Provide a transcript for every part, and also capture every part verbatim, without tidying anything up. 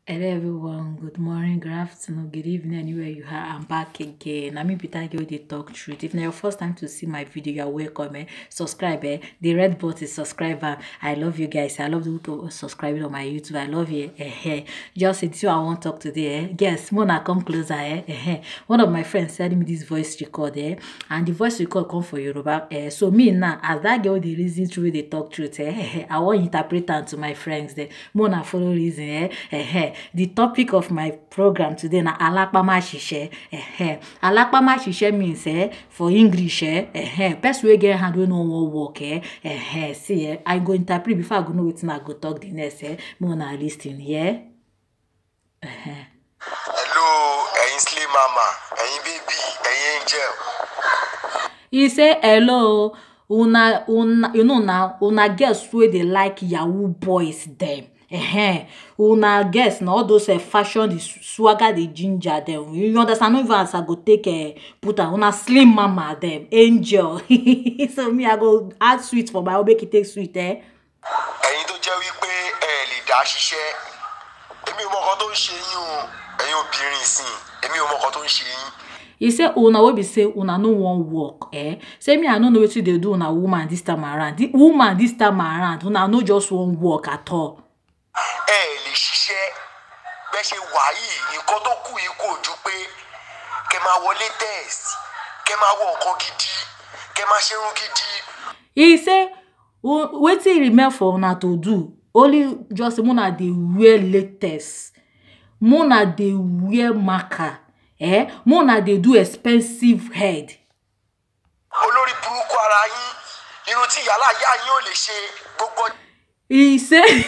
Hello everyone, good morning, good afternoon, good evening, anywhere you are. I'm back again. I'm Peter Girl, they talk truth. If now your first time to see my video, you're welcome. Eh? Subscribe. Eh? The red button is subscriber. I love you guys. I love you to subscribe on my YouTube. I love you. Eh, eh. Just it's you I want to talk today. Eh? Guess Mona come closer. Eh? Eh, eh. One of my friends sent me this voice record. Eh? And the voice record come for Yoruba. Eh? So me now, as that girl, the reason through they talk truth. Eh? Eh, eh. I want interpret that to my friends. Eh? Mona follow reason. Eh? Eh, eh. The topic of my program today na alakpama shishe. Eh, alakpama shishe means eh, for English eh, eh, person wey get hand wey no wan work eh, eh, see eh, I go interpret before I go know wetin I go talk the next eh, more na lis ten yeah. Eh. Hello, ẹ̀yin slay mama, ẹ̀yin baby, ẹ̀yin angel. He say hello, una una you know now una girls wey dey like yahoo boys dem. Eh, una guess na all those uh, fashion the swagger the ginger them. You understand? No even as I go take uh, put am una slim mama them angel. So me I go add sweet for my own make it take sweet eh. Ẹ̀yin tó jẹ́ wípé ẹ lè dá ṣiṣẹ́. Èmi ò mọ nǹkan tó ń ṣe yín o. Ẹ̀yin obìnrin ìsìn. Èmi ò mọ nǹkan tó ń ṣe yín. He say una wey be say una no wan work eh. Say me I no know wetin dey do una woman this time around. The woman this time around una no just wan work at all. Ẹ lè ṣiṣẹ́ bẹ́ẹ̀ ṣe wà yìí nǹkan tó kù yìí kò ju pé kẹ́ máa wọlé test kẹ́ máa wọ nǹkan gidi kẹ́ máa ṣerun gidi. He say wetin remain for una to do only just una dey wear latest, una dey wear marker eh, una dey do expensive head. Olórí burúkú ara yín irun tí yàrá ìyá yín ò lè ṣe gbogbo. He say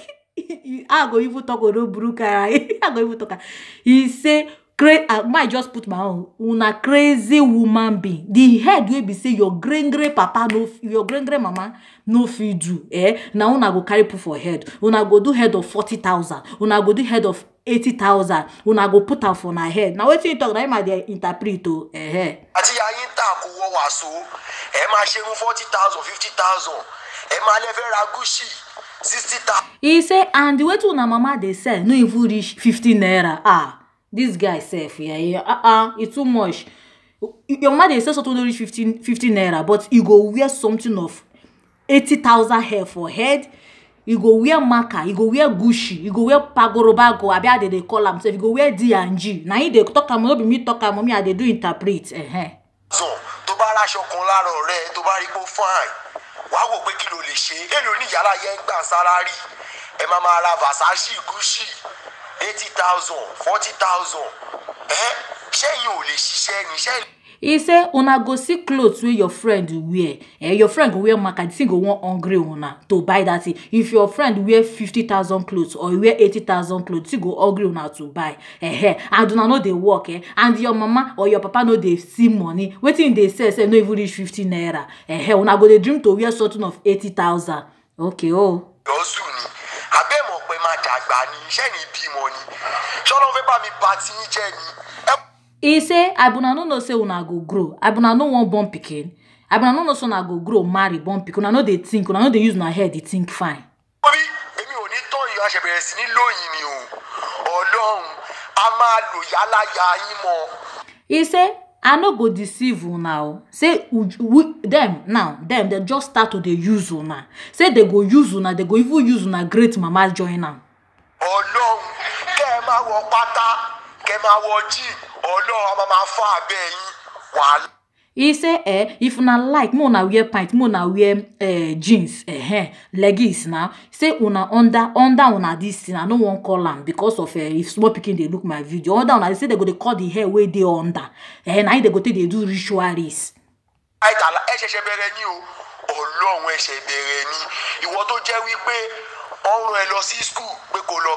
I go even talk with no bruka. I go even talk. He say, "Crazy." I might just put my own. Una crazy woman being. The head will be say your grand grand papa no, your grand grand mama no fit do. Eh? Now una go carry put for head. Una go do head of forty thousand. Una go do head of eighty thousand. Una go put am for una head. Now what you talk? Now I dey interpret to. Eh? Àti ayin ta kò wọ wàsó. Ẹ máa ṣe mu forty thousand, fifty thousand. Ẹ máa lè fẹ́ ra Gucci. sixty thousand. He say, and the way to una mama they sell no even reach fifty naira. Ah, this guy self, yeah, yeah, uh uh, it's too much. Your mama they sell something no reach fifteen, fifteen naira, but you go wear something of eighty thousand hair for head. You go wear marker, you go wear Gucci, you go wear pagorobago, abi how they dey call am self. You go wear D and G. Now you dey talk am, no be me talk am, mommy I dey do interpret. Eh eh. So, tó bá ra aṣọ kan lára ọ̀rẹ́, tó bá rí pé fine. Wàá wò pé kí ló lè ṣe èlò ní yàrá yẹn gbà sálárì ẹ máa máa ra Versace Gucci eighty thousand forty thousand ẹ ṣẹ́yìn ò lè ṣiṣẹ́ ní ṣẹ́yìn. He say una go see clothes wey your friend wear eh, your friend go wear market the thing go wan hungry una to buy that thing. If your friend wear fifty thousand clothes or wear eighty thousand clothes you go hungry una to buy eh, and una no dey work eh, and your mama or your papa no dey see money wetin dey sell sef no even reach fifty naira eh, una go dey dream to wear something of eighty thousand. Okay oh. Lọ́sùn ni abẹ́ mọ̀ pé máa dàgbà ni iṣẹ́ ní bímọ ni ṣọ́nà fẹ́ bá mi bá ti yín jẹ́ ni. He say abuna no know say una go grow, abuna no wan born pikin, abuna no know say una go grow marry born pikin, una no dey think, una no dey use una head dey think fine. Obi èmi ò ní tán ìyá ṣe bẹ̀rẹ̀ sí ní lóyìn ni o Ọlọ́run a máa lò yálà ya yín mọ́. He say I no go deceive una o. Say we, them now, them they just start to dey use una. Say they go use una, they go even use una great mama join am. Ọlọ́run kẹ́ ẹ máa wọ pátá kẹ́ ẹ máa wọ jean Ọlọ́run a máa máa fọ́ abẹ́ yín wàhálà. He say eh, if una like mo na wear pant, mo na wear eh, jeans, eh, eh, leggings now. Say una under under una this thing, I no wan call am because of eh, if small pikin dey look my video. Under una they say they go dey cut the hair wey dey under. Eh, na they go take dey do rituals. Àìtàlá ẹ ṣẹ̀ṣẹ̀ bẹ̀rẹ̀ ni o Ọlọ́run ẹ ṣẹ̀ bẹ̀rẹ̀ ni ìwọ tó jẹ́ wípé ọrùn ẹ lọ sí school pé kó lọ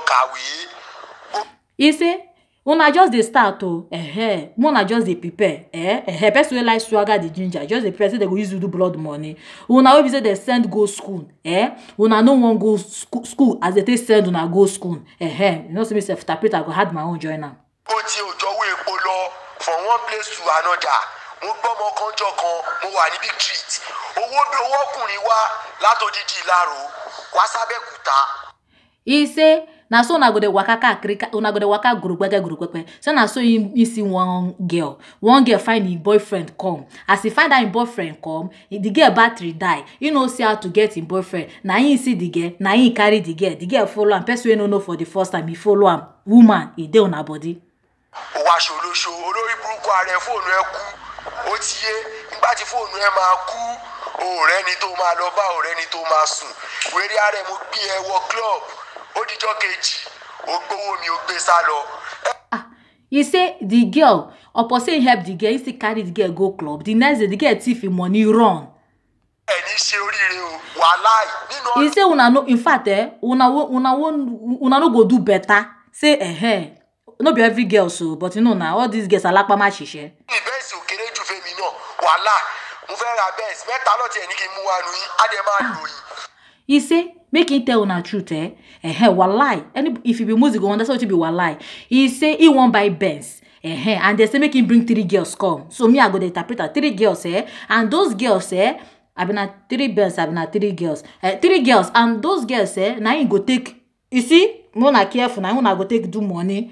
kàwé. He say una just dey start o, eh, una just dey prepare, eh, eh, person wey like swagger the ginger, just dey prepare say they go use you do blood money. Una wey be say they send go school, eh, una no wan go school, school as they take send una go school, eh, you know say me self interpret I go add my own join am. Ó ti òjòwò epo lọ from one place to another. Mo gbọ́ ọmọ kan jọ kan mo wà ní big treat. Owó bí owó ọkùnrin wá látòdìdí Ìlárò wá sábẹ́kúta. He say na so una go dey waka kakiri, una go dey waka gurugwege gurugwege. So na so you, you see one girl. One girl find him boyfriend come. As he find out him boyfriend come, the girl battery die. You know see how to get him boyfriend. Na him see the girl, na him carry the girl. The girl follow am. Person wey no know for the first time, he follow am. Woman, he dey on her body. Ó wá ṣolóṣo olórí burúkú ààrẹ fóònù ẹ kú ó ti yé nígbà tí fóònù ẹ máa kú ọ̀rẹ́ ni tó máa lọ bá ọ̀rẹ́ ni tó máa sùn wéré ààrẹ mo gbé ẹ wọ club ó dijọ́ kejì ó gbowó mi ó gbé sá lọ. Ah, he say the girl upon say he help the girl, he still carry the girl go club. The next day the girl thief him money run. Ẹni ṣe oríire o wàláì nínú. He say una no, in fact eh una una una no go do better. Say eh eh no be every girl so, but you know now all these girls alapama ṣiṣẹ́. Ní bẹ́ẹ̀sì òkèrè jù fèmí náà wàhálà mo fẹ́ ra bẹ́ẹ̀sì mẹ́ta lọ́tì ẹ̀ ní kí n mú wa nù yín á dẹ̀ máa lò yín. He say make him tell una truth eh eh walai. Any if it be music go understand what it be walai. He say he won't buy Benz eh and they say make him bring three girls come. So me I go the interpreter three girls eh and those girls eh I been at three Benz, I been at three girls eh three girls and those girls eh now you go take. You see no na careful now una go take do money.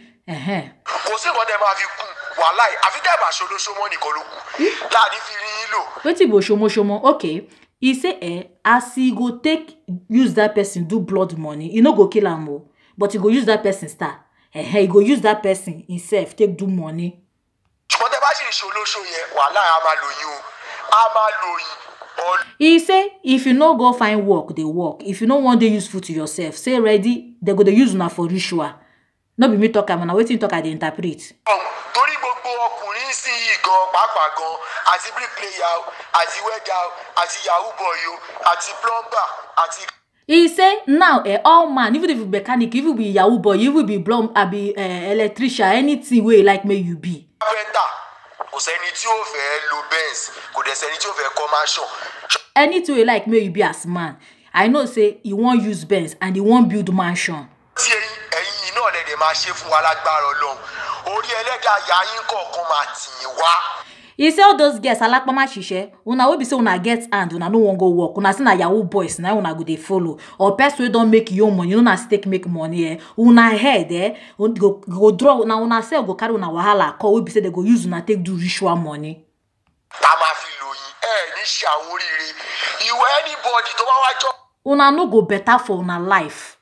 Kò sí nǹkan tẹ́ máa fi kú wàláì àfi tẹ́ bá ṣolóṣomọ́ nìkan ló kù láàrin fi rí yín lò. Wetin be ṣomoṣomo? Okay, he say eh as he go take use that person do blood money, he no go kill am o, but he go use that person star. Eh he go use that person himself take do money. Ṣùgbọ́n tẹ́ bá sì ní ṣolóṣo yẹn wàláì a máa lò yín o a máa lò yín. He say if you no go find work, dey work. If you no wan dey useful to yourself, say ready, they go dey use una for ritual. No be me talk am na wetin talk I dey interpret. Torí gbogbo ọkùnrin sí yìí gan pàápàá gan àti bricklayer àti welder àti yahoo boy àti plumber àti. He say now eh, all man, even if you be mechanic, if you be yahoo boy, if you be plumber, abi uh, electrician, anything wey like may you be. Kò sẹ́ni tí ó fẹ́ lo Benz, kò dẹ̀ sẹ́ni tí ó fẹ́ kọ́ mansion. Anything wey like may you be as man. I know say he wan use Benz and he wan build mansion. Tí ẹ̀yin náà lè dẹ̀ máa ṣe fún wa lágbára Ọlọ́run. Orí ẹlẹ́dàá ya yín kọ̀ọ̀kan máa tì yín wá. He say all those girls alapama ṣiṣẹ́, una wey be say una get hand, una no wan go work, una say na yahoo boys na una go dey follow, or person wey don make your own money, you know na still take make money eh, una head eh, go go draw, na una sef go carry una wahala call wey be say they go use una take do ritual money. Ta máa fi lò yín ẹ ní ṣe àwọn oríire, ìwọ anybody tó bá wá jọ. Una no go better for una life.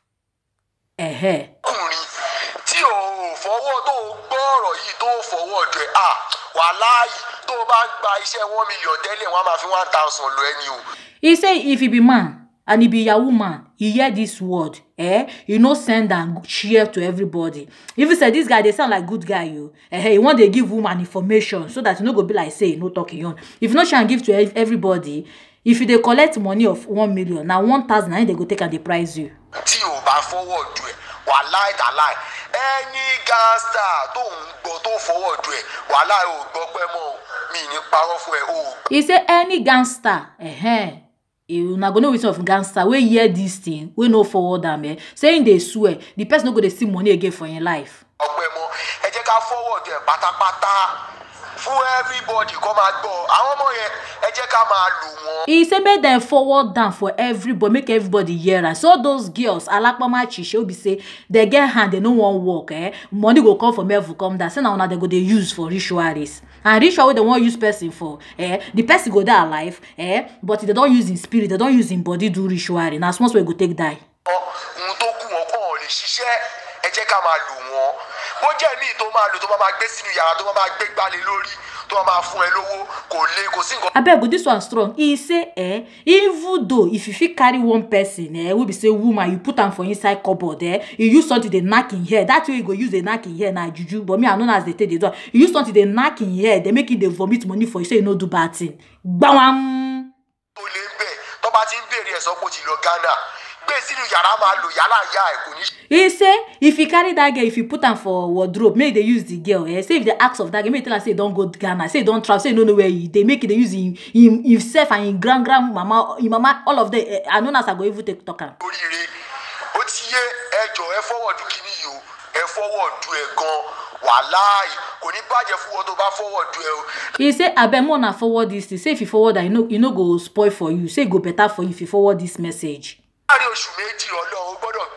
Eh. Ọkùnrin tí ò fọwọ́ tó gbọ́ ọ̀rọ̀ yìí tó fọwọ́ jẹ à wàláì tó bá ń gba iṣẹ́ one million tẹ́lẹ̀ wọ́n á máa fi one thousand lọ ẹni o. He say if he be man and he be yahoo man, he hear this word eh, he no send and share to everybody. If he say this guy dey sound like good guy you eh, he want dey give woman information so that you no go be like say he no talk him own. If no shall give to everybody, if you dey collect money of one million na one thousand, na they go take and dey price you. Tí o bá fọwọ́ ju ẹ̀ wàláì tàláì ẹni gangsta tó ń gbọ́ tó fọwọ́ ju ẹ̀ wàláì ò gbọ́ pẹ́ mọ́ mi ní parọ́ fún ẹ o. He say any gangster eh, una go know wetin of gangster wey hear this thing wey no forward am eh, saying dey swear the person no go dey see money again for him life. Ọpẹ́ mọ́ ẹ jẹ́ ká fọwọ́ ju ẹ̀ pátápátá fún everybody kó máa gbọ́ àwọn ọmọ yẹn ẹ jẹ́ ká máa lò wọ́n. He say make them forward down for everybody, make everybody hear am. So those girls alapama chishe wey be say they get hand, they no wan work eh, money go come from heaven come down, say na una they go dey use for rituals. And ritual wey they wan use person for eh, the person go die alive eh, but they don use him spirit, they don use him body do ritual, na small small go take die. Ohun tó kù wọn kàn lè ṣiṣẹ́ ẹ jẹ́ ká máa lò wọ́n bó jẹ́ míì tó máa lò tó máa gbé sínú yàrá tó máa gbé gbálẹ̀ lórí tó máa fún ẹ lówó kò lè kò sí nǹkan. Abeg, but this one strong. He say eh, even though if you fit carry one person eh, wey be say woman, you put am for inside cupboard eh, you use something dey knack him hair, that way you go use dey knack him hair na juju, but me I know as they take dey do, you use something dey knack him hair, they make him dey vomit money for you, say you no do bad thing. Gbawam. Tó lè ń bẹ̀ tó bá ti ń bèrè ẹ̀ sọ pé ó ti lọ Ghana gbé sínú yàrá máa lò yàrá ìyá ẹ̀ kò ní. He say if you carry that girl, if you put am for wardrobe, make they use the girl eh, say if they ask of that girl, make tell am say don go Ghana, say don travel, say you no know where he dey, make they use him, him himself and him grand grand mama, him mama, all of them eh, I know as I go even take talk am. Oríire ó ti yé ẹjọ́ ẹ fọwọ́dù kìíní yìí o ẹ fọwọ́dù ẹ gan wàláì kò ní bàjẹ́ fún wọn tó bá fọwọ́dù ẹ o. He say abeg mo na forward this thing, say if you forward that, you no you no go spoil for you, say e go better for you if you forward this message. Láàárín oṣù méjì Ọlọ́run gbọ́dọ̀ gbọ́ pẹ́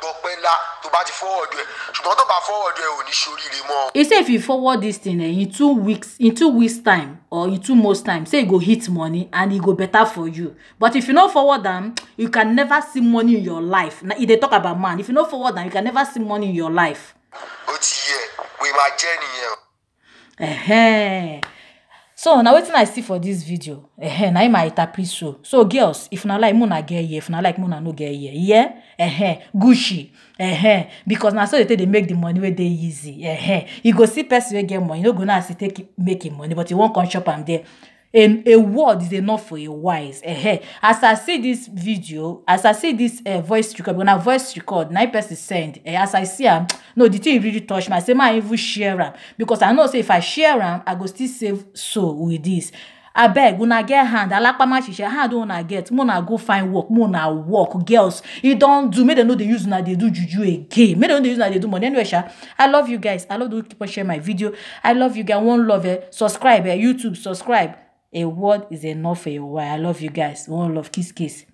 ńlá tó bá ti forward ẹ̀ ṣùgbọ́n tó bá forward ẹ̀ ò ní ṣoríire mọ́. He say if you forward this thing eh, in two weeks in two weeks time or in two months time say e go hit money and e go better for you, but if you no forward am you can never see money in your life. Na e dey talk about man, if you no forward am you can never see money in your life. Ó ti yẹ pé máa jẹ́ nìyẹn. Uh-huh. So now wetin I see for this video, uh-huh, na im I interpret so. So girls, if na like una get here, if na like una no get here, yeah, uh-huh, Gucci, uh-huh, because na so they take dey make the money wey dey easy, uh-huh. You go see person wey get money, you no go know as he take make him money, but he won't come shop am there. A, a word is enough for a wise. Uh-huh. As I see this video, as I see this uh, voice record, when I voice record, nine person send. Uh, as I see am, no, the thing really touch me. I say, man, even share am because I know say if I share am, I go still save soul with this. I beg, when I get hand, I like my share hand. Don't I get? Mona go find work. Mona work, girls. You don't do. May they know they use now. They do juju again. May they know they use now. They do money anyway. Sha. I love you guys. I love to keep on sharing my video. I love you guys. One love. Eh. Subscribe. Eh. YouTube. Subscribe. A word is enough for a while. I love you guys. One love. Kiss, kiss.